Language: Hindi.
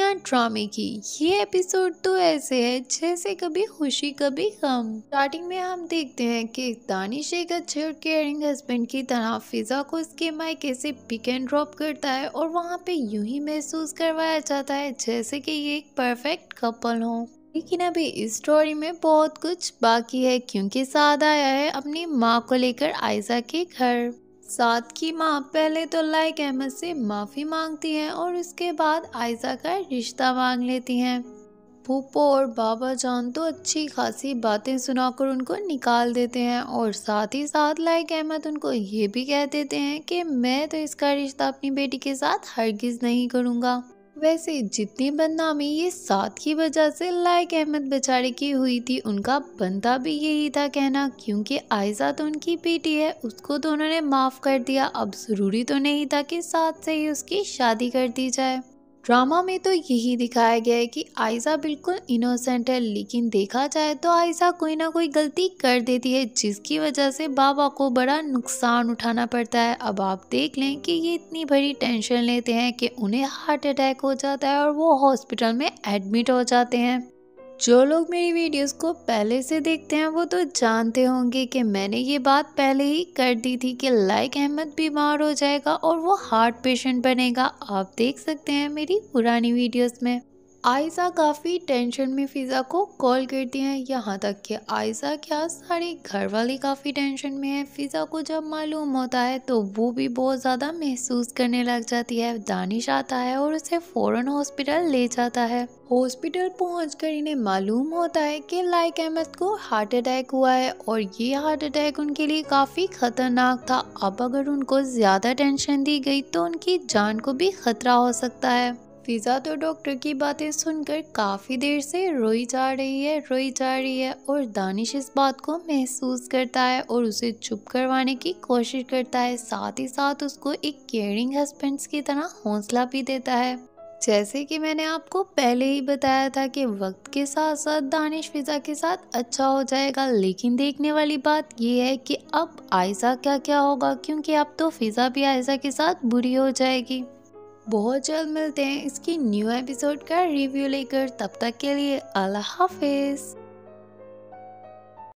बिना ड्रामे की ये एपिसोड तो ऐसे है जैसे कभी खुशी कभी गम। स्टार्टिंग में हम देखते हैं कि दानिश एक अच्छे और केयरिंग हस्बैंड की तरह फिजा को उसके मायके से पिक एंड ड्रॉप करता है और वहाँ पे यूं ही महसूस करवाया जाता है जैसे कि ये एक परफेक्ट कपल हो। लेकिन अभी इस स्टोरी में बहुत कुछ बाकी है क्योंकि साद आया है अपनी माँ को लेकर आयशा के घर। साद की माँ पहले तो लाइक अहमद से माफ़ी मांगती हैं और उसके बाद आयशा का रिश्ता मांग लेती हैं। फूफो और बाबा जान तो अच्छी खासी बातें सुनाकर उनको निकाल देते हैं और साथ ही साथ लाइक अहमद उनको ये भी कह देते हैं कि मैं तो इसका रिश्ता अपनी बेटी के साथ हरगिज नहीं करूँगा। वैसे जितनी बदनामी ये साद की वजह से लाइक अहमद बेचारे की हुई थी उनका बनता भी यही था कहना, क्योंकि आयशा तो उनकी बेटी है, उसको तो उन्होंने माफ़ कर दिया, अब ज़रूरी तो नहीं था कि साद से ही उसकी शादी कर दी जाए। ड्रामा में तो यही दिखाया गया है कि आयशा बिल्कुल इनोसेंट है, लेकिन देखा जाए तो आयशा कोई ना कोई गलती कर देती है जिसकी वजह से बाबा को बड़ा नुकसान उठाना पड़ता है। अब आप देख लें कि ये इतनी बड़ी टेंशन लेते हैं कि उन्हें हार्ट अटैक हो जाता है और वो हॉस्पिटल में एडमिट हो जाते हैं। जो लोग मेरी वीडियोस को पहले से देखते हैं वो तो जानते होंगे कि मैंने ये बात पहले ही कर दी थी कि लाइक अहमद बीमार हो जाएगा और वो हार्ट पेशेंट बनेगा। आप देख सकते हैं मेरी पुरानी वीडियोस में। आयशा काफ़ी टेंशन में फिजा को कॉल करती हैं, यहाँ तक कि आयशा क्या सारे घर वाले काफ़ी टेंशन में है। फिजा को जब मालूम होता है तो वो भी बहुत ज़्यादा महसूस करने लग जाती है। दानिश आता है और उसे फ़ौरन हॉस्पिटल ले जाता है। हॉस्पिटल पहुंचकर इन्हें मालूम होता है कि लाइक अहमद को हार्ट अटैक हुआ है और ये हार्ट अटैक उनके लिए काफ़ी खतरनाक था। अब अगर उनको ज़्यादा टेंशन दी गई तो उनकी जान को भी खतरा हो सकता है। फिजा तो डॉक्टर की बातें सुनकर काफ़ी देर से रोई जा रही है और दानिश इस बात को महसूस करता है और उसे चुप करवाने की कोशिश करता है, साथ ही साथ उसको एक केयरिंग हस्बैंड की तरह हौसला भी देता है। जैसे कि मैंने आपको पहले ही बताया था कि वक्त के साथ साथ दानिश फिजा के साथ अच्छा हो जाएगा, लेकिन देखने वाली बात ये है कि अब आयशा क्या होगा, क्योंकि अब तो फिजा भी आयशा के साथ बुरी हो जाएगी। बहुत जल्द मिलते हैं इसकी न्यू एपिसोड का रिव्यू लेकर, तब तक के लिए अल्लाह हाफिज।